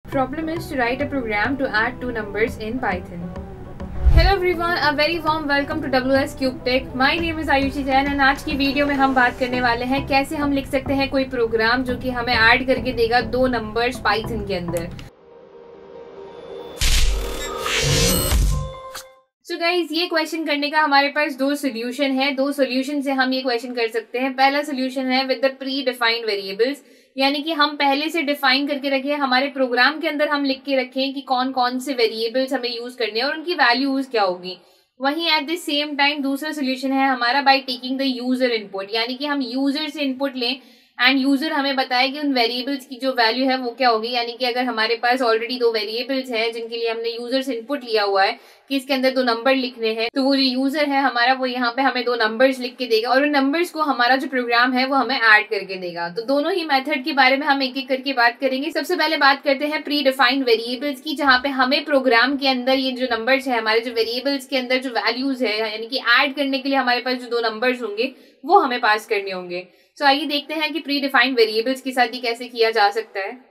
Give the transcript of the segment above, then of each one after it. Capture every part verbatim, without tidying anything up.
Problem is to write a program to add two numbers in Python. Hello everyone, a very warm welcome to W S Cube Tech. My name is Ayushi Jain and आज की video में हम बात करने वाले हैं कैसे हम लिख सकते हैं कोई प्रोग्राम जो कि हमें ऐड करके देगा दो नंबर्स पाइथन के अंदर. सो so गाइज, ये क्वेश्चन करने का हमारे पास दो सोल्यूशन है. दो सोल्यूशन से हम ये क्वेश्चन कर सकते हैं. पहला सोल्यूशन है with the predefined variables, यानी कि हम पहले से डिफाइन करके रखे हमारे प्रोग्राम के अंदर हम लिख के रखें कि कौन कौन से वेरिएबल्स हमें यूज करने हैं और उनकी वैल्यूज क्या होगी. वहीं एट द सेम टाइम दूसरा सोल्यूशन है हमारा by taking the user input, यानी कि हम यूजर से इनपुट लें एंड यूजर हमें बताए कि उन वेरिएबल्स की जो वैल्यू है वो क्या होगी. यानी कि अगर हमारे पास ऑलरेडी दो वेरिएबल्स हैं जिनके लिए हमने यूजर से इनपुट लिया हुआ है कि इसके अंदर दो नंबर लिखने हैं, तो वो जो यूजर है हमारा वो यहाँ पे हमें दो नंबर्स लिख के देगा और उन नंबर्स को हमारा जो प्रोग्राम है वो हमें ऐड करके देगा. तो दोनों ही मेथड के बारे में हम एक एक करके बात करेंगे. सबसे पहले बात करते हैं प्री डिफाइंड वेरिएबल्स की, जहाँ पे हमें प्रोग्राम के अंदर ये जो नंबर्स है हमारे जो वेरिएबल्स के अंदर जो वैल्यूज है यानी कि ऐड करने के लिए हमारे पास जो दो नंबर्स होंगे वो हमें पास करने होंगे. तो आइए देखते हैं कि प्री डिफाइंड वेरिएबल्स के साथ ये कैसे किया जा सकता है.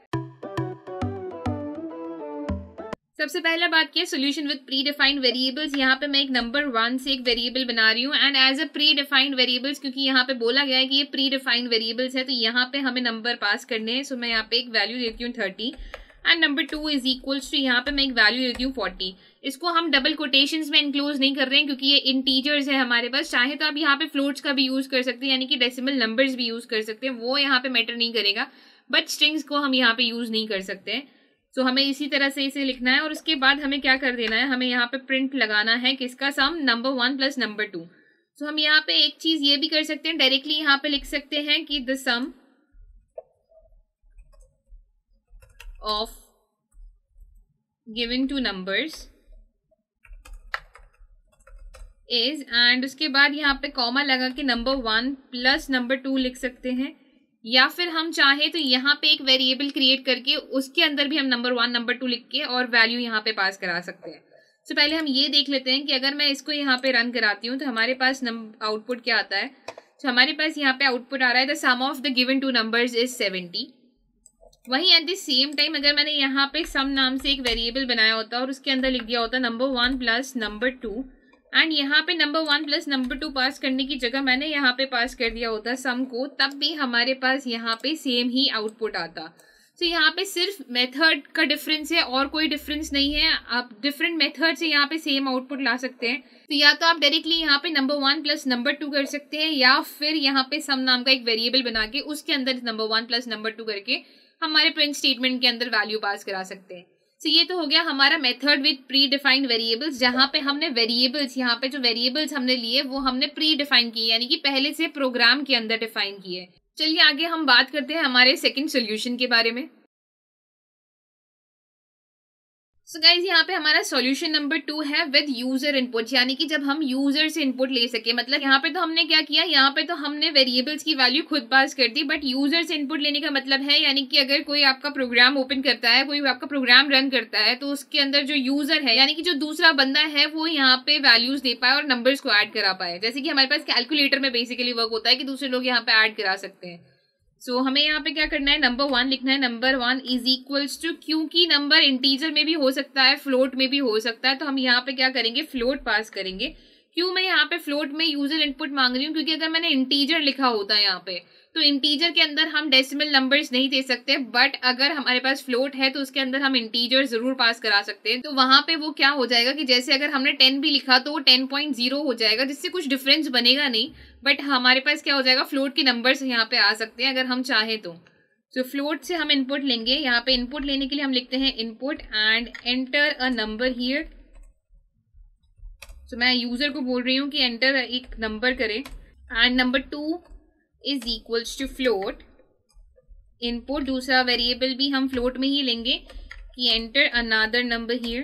सबसे पहला बात किया solution with predefined variables. यहाँ पे मैं एक नंबर वन से एक वेरिएबल बना रही हूँ and as a predefined variables, क्योंकि यहाँ पे बोला गया है कि ये प्री डिफाइंड वेरिएबल्स है तो यहाँ पे हमें नंबर पास करने हैं. सो मैं यहाँ पे एक वैल्यू देती हूँ thirty and number two is equals to यहाँ पे मैं एक वैल्यू देती हूँ फोर्टी. इसको हम डबल कोटेशंस में इंक्लोज नहीं कर रहे हैं क्योंकि ये इंटीजर्स है हमारे पास. चाहे तो आप यहाँ पे फ्लोट्स का भी यूज कर सकते हैं, यानी कि डेसिमल नंबर्स भी यूज कर सकते हैं, वो यहाँ पे मैटर नहीं करेगा, बट स्ट्रिंग्स को हम यहाँ पे यूज नहीं कर सकते हैं. सो so, हमें इसी तरह से इसे लिखना है और उसके बाद हमें क्या कर देना है, हमें यहाँ पे प्रिंट लगाना है किसका, sum number one plus number two. So हम यहाँ पे एक चीज ये भी कर सकते हैं, डायरेक्टली यहाँ पे लिख सकते हैं कि the sum of given two numbers is, and उसके बाद यहाँ पे कॉमा लगा के number one plus number two लिख सकते हैं, या फिर हम चाहे तो यहाँ पे एक वेरिएबल क्रिएट करके उसके अंदर भी हम नंबर वन नंबर टू लिख के और वैल्यू यहाँ पे पास करा सकते हैं. तो so, पहले हम ये देख लेते हैं कि अगर मैं इसको यहाँ पे रन कराती हूँ तो हमारे पास आउटपुट क्या आता है. तो so, हमारे पास यहाँ पे आउटपुट आ रहा है the sum of the given two numbers is seventy. वहीं एट द सेम टाइम अगर मैंने यहाँ पे सम नाम से एक वेरिएबल बनाया होता और उसके अंदर लिख दिया होता number one plus number two, and यहाँ पे number one plus number two pass करने की जगह मैंने यहाँ पे पास कर दिया होता सम को, तब भी हमारे पास यहाँ पे सेम ही आउटपुट आता. तो so, यहाँ पे सिर्फ मेथड का डिफरेंस है और कोई डिफरेंस नहीं है. आप डिफरेंट मेथड से यहाँ पे सेम आउटपुट ला सकते हैं. तो या तो आप डायरेक्टली यहाँ पे number one plus number two कर सकते हैं, या फिर यहाँ पे सम नाम का एक वेरिएबल बना के उसके अंदर number one plus number two करके हमारे प्रिंट स्टेटमेंट के अंदर वैल्यू पास करा सकते हैं. तो so, ये तो हो गया हमारा method with predefined variables, जहाँ पे हमने वेरिएबल्स यहाँ पे जो वेरिएबल्स हमने लिए वो हमने प्री डिफाइन किए, यानी कि पहले से प्रोग्राम के अंदर डिफाइन किए. चलिए आगे हम बात करते हैं हमारे सेकंड सोल्यूशन के बारे में. सो गाइज, यहाँ पे हमारा सॉल्यूशन नंबर टू है विद यूजर इनपुट, यानी कि जब हम यूजर से इनपुट ले सके. मतलब यहाँ पे तो हमने क्या किया, यहाँ पे तो हमने वेरिएबल्स की वैल्यू खुद पास कर दी, बट यूजर से इनपुट लेने का मतलब है यानी कि अगर कोई आपका प्रोग्राम ओपन करता है, कोई आपका प्रोग्राम रन करता है, तो उसके अंदर जो यूजर है यानी कि जो दूसरा बंदा है वो यहाँ पे वैल्यूज दे पाए और नंबर्स को ऐड करा पाए. जैसे कि हमारे पास कैलकुलेटर में बेसिकली वर्क होता है कि दूसरे लोग यहाँ पे ऐड करा सकते हैं. सो so, हमें यहाँ पे क्या करना है, नंबर वन लिखना है. Number one is equals to, क्योंकि नंबर इंटीजर में भी हो सकता है फ्लोट में भी हो सकता है, तो हम यहाँ पे क्या करेंगे, फ्लोट पास करेंगे. क्यों मैं यहाँ पे फ्लोट में यूजर इनपुट मांग रही हूँ, क्योंकि अगर मैंने इंटीजर लिखा होता है यहाँ पे तो इंटीजर के अंदर हम डेसिमल नंबर्स नहीं दे सकते, बट अगर हमारे पास फ्लोट है तो उसके अंदर हम इंटीजर जरूर पास करा सकते हैं. तो वहां पे वो क्या हो जाएगा कि जैसे अगर हमने टेन भी लिखा तो वो टेन पॉइंट जीरो हो जाएगा, जिससे कुछ डिफरेंस बनेगा नहीं, बट हमारे पास क्या हो जाएगा, फ्लोट के नंबर्स यहाँ पे आ सकते हैं अगर हम चाहें तो. सो फ्लोट से हम इनपुट लेंगे. यहाँ पे इनपुट लेने के लिए हम लिखते हैं input and enter a number here. So मैं यूजर को बोल रही हूँ कि एंटर एक नंबर करें and number two is equals to float input. दूसरा वेरिएबल भी हम फ्लोट में ही लेंगे कि एंटर अनदर नंबर हियर.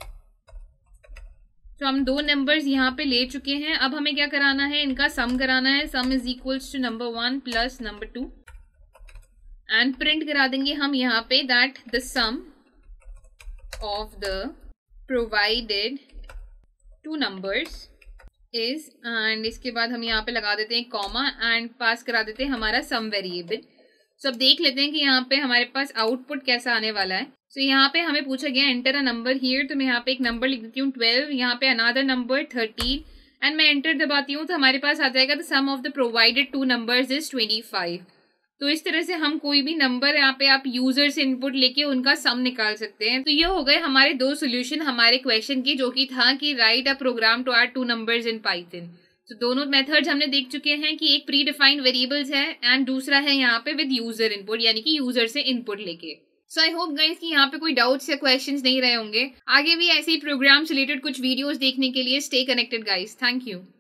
तो हम दो नंबर्स यहाँ पे ले चुके हैं. अब हमें क्या कराना है, इनका सम कराना है. Sum is equals to number one plus number two and print करा देंगे हम यहाँ पे that the sum of the provided two numbers is, and इसके बाद हम यहाँ पे लगा देते हैं कॉमा एंड पास करा देते हैं हमारा सम वेरिएबल. सो अब देख लेते हैं कि यहाँ पे हमारे पास आउटपुट कैसा आने वाला है. सो so, यहाँ पे हमें पूछा गया एंटर अ नंबर हियर, तो मैं यहाँ पे एक नंबर लिख देती हूँ ट्वेल्व, यहाँ पे अनदर नंबर थर्टीन, एंड मैं एंटर दबाती हूँ तो हमारे पास आ जाएगा the sum of the provided two numbers is twenty five. तो इस तरह से हम कोई भी नंबर यहाँ पे आप यूजर से इनपुट लेके उनका सम निकाल सकते हैं। तो ये हो गए हमारे दो सोल्यूशन हमारे क्वेश्चन की, जो कि था कि write a program to add two numbers in Python. तो दोनों मेथड्स हमने देख चुके हैं कि एक प्री डिफाइंड वेरिएबल्स है एंड दूसरा है यहाँ पे विद यूजर इनपुट, यानी कि यूजर से इनपुट लेके। सो आई होप गाइस कि यहाँ पे कोई डाउट्स या क्वेश्चंस नहीं रहे होंगे। आगे भी ऐसे ही प्रोग्राम रिलेटेड कुछ वीडियोस देखने के लिए stay connected guys. Thank you.